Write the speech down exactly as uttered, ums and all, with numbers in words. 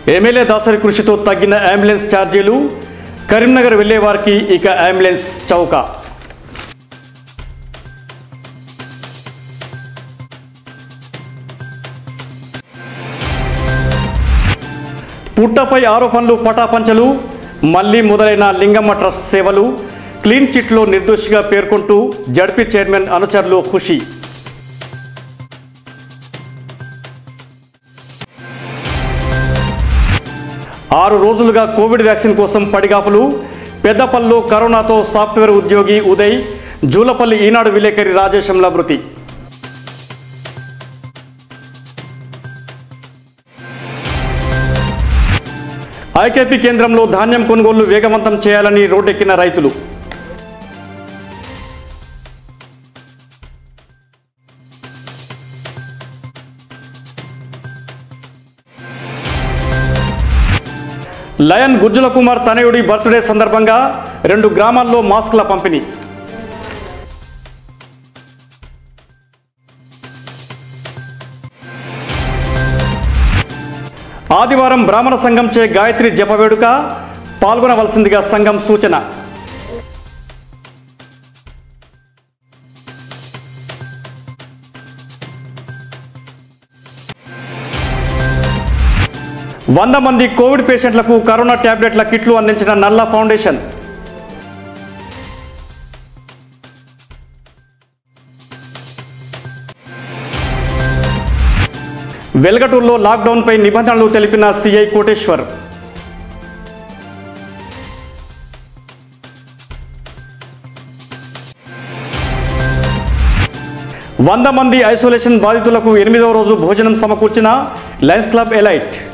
MLA Dasari కృషితో తగ్గిన ambulance ఛార్జీలు, కరీంనగర్ వెళ్లే వారికి ఇక అంబులెన్స్ చౌక. పుట్టపై ఆరోపణలు పటాపంచలు, మళ్లీ మొదలైన లింగమ్మ ట్రస్ట్ సేవలు, క్లీన్ చిట్లో నిర్దోషిగా పేర్కొంటూ జడ్పీ చైర్మన్ అనుచరులు ఖుషి. ఆరు రోజులుగా కోవిడ్ వ్యాక్సిన్ కోసం పడిగాపులు, పెద్దపల్లిలో కరోనాతో సాఫ్ట్వేర్ ఉద్యోగి ఉదయ్, జూలపల్లి ఈనాడు విలేకరి రాజేశంల మృతి. ఐకేపీ కేంద్రంలో ధాన్యం కొనుగోలు వేగవంతం చేయాలని రోడ్డెక్కిన రైతులు. లయన్ గుజ్జుల కుమార్ తనయుడి బర్త్డే సందర్భంగా రెండు గ్రామాల్లో మాస్కుల పంపిణీ. ఆదివారం బ్రాహ్మణ సంఘం చే గాయత్రి జప వేడుక, పాల్గొనవలసిందిగా సంఘం సూచన. వంద మంది కోవిడ్ పేషెంట్లకు కరోనా టాబ్లెట్ల కిట్లు అందించిన నల్లా ఫౌండేషన్. వెల్గటూరులో లాక్డౌన్పై నిబంధనలు తెలిపిన సిఐ కోటేశ్వర్. వంద మంది ఐసోలేషన్ బాధితులకు ఎనిమిదవ రోజు భోజనం సమకూర్చిన లయన్స్ క్లబ్ ఎలైట్.